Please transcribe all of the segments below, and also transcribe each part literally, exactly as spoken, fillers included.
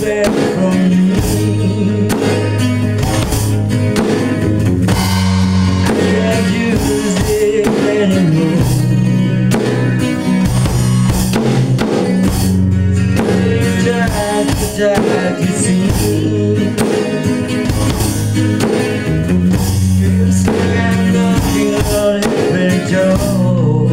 back from me. I can't use it anymore. Tried to try to see. Feels like I'm knocking on every door.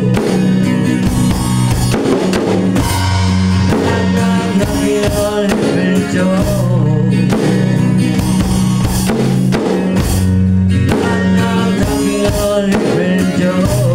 I'm not knocking on every door. I'm not knocking on every door.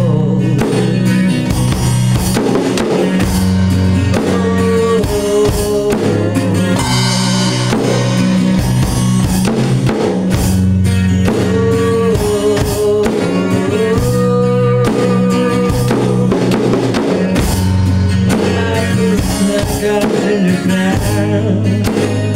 Comes in the ground.